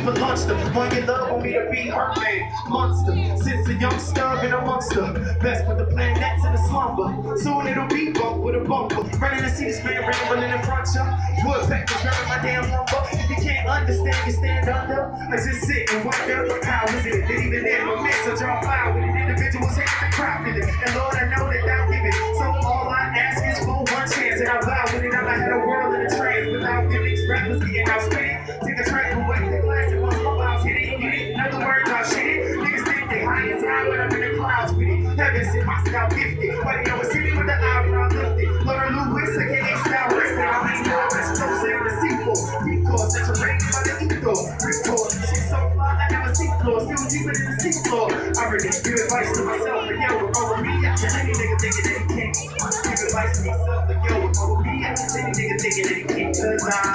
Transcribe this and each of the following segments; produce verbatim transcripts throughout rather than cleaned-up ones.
people launched them. Want your love, want me to be her man. Monster, since a youngster, been amongst the best with the planets in the slumber. Soon it'll be bump with a bumper. Running to see this man rambling in front of wood packers grabbing my damn lumber. If you can't understand, you stand under. I just sit and wonder how is it that even then my miss a draw fire with an individual's hand and crop in it. And Lord, I know that I'll give it. So all I ask is for one chance, and I vow with it. I'ma have a world in a trance without gimmicks, rappers getting out spinning. Take a track away, the classic ones, mobiles hit it, hit it. In other words, I'll shit it. Niggas think they high as high, but I'm in the clouds with it. Heaven sent my style gifted, but they always see me with the eyebrow lifted. Lord Lewis, aka style wrestling. I ain't know it's so sad to see for. Because such a rain by the ego. Record, shit so fly, I never see floor. Still deeper than the sea floor. I really give advice to myself, but yo, over me, I can any nigga thinking that he can't. Give advice to myself, but yo, over me, I can any nigga thinking that he can't. Cause I'm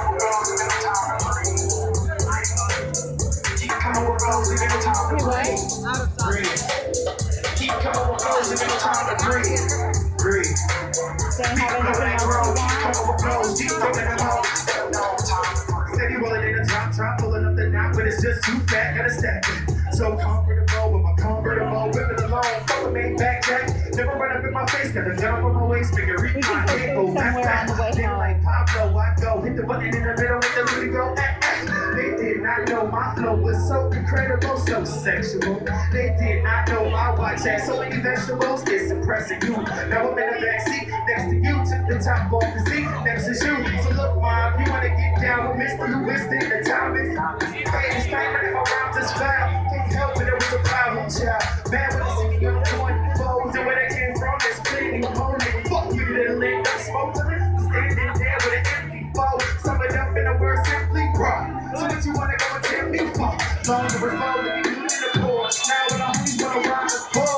keep coming with goals, and no time to breathe. Breathe. Keep coming with goals, and no time to breathe. Breathe. Don't have anything else you want? Coming with goals, deep coming in home. Steady rolling in the top, drop, pulling up the knot, but it's just too fat, gotta stack it. So comfortable with my convertible, whipping along, fuck a main back jack. Never run up in my face, got a jump on my waist, figure it. We can put this somewhere on the way home. Like Pablo, I go, hit the button in the middle with the really go. Eh, eh. They did not know my flow was so incredible, so sexual. They did not know my watch had so many vegetables, it's impressing you. Now I'm in the backseat, next to you, took the top off the seat, next to you. So look, mom, you wanna get down with Mister Lewiston, the time is, hey, it's time to come around this vibe. Can't help it, it was a problem, child. Man, when I see me on twenty-fours, and where they came from, there's plenty of holy. Fuck you, little link, don't smoke to me. Standing there with an empty bowl, sum it up in a word simply raw. So what you wanna go and tell me for? Long to refold, if you do it in the poor. Now when I'm homies wanna rhyme the poor.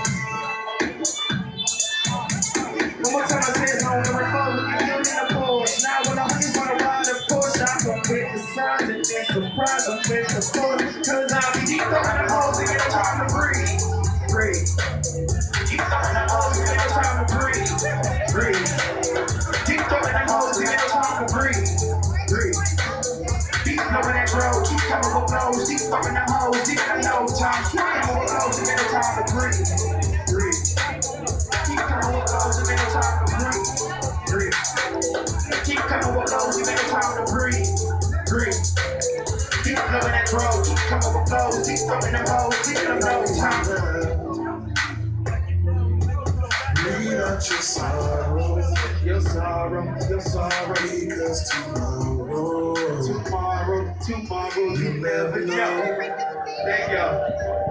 One more time I said long to refold, if you do it in the poor. Now when I'm homies wanna rhyme the poor. I'm gon' quit the signs and then surprise, I'm quit the force. Cause I'll be deep throwing the holes and get no time to breathe. Breathe. Keep throwing the holes and get no time to breathe. Breathe. Keep throwing the holes and get no time to breathe. Breathe. Keep blowing that road, keep coming with blows, keep throwing the holes, keep the no time, keep coming with blows and get no time to breathe. Breathe. Keep coming with blows and get no time to breathe. Breathe. Keep coming with blows and get no time to breathe. Breathe. Keep blowing that road, keep coming with blows, keep throwing the holes, keep the no time. Lead out your sorrow, Your sorrow, your sorrow, because tomorrow, tomorrow, tomorrow, you never know. Thank y'all.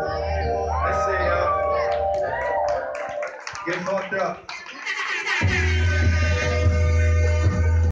That's it, y'all. Get fucked up.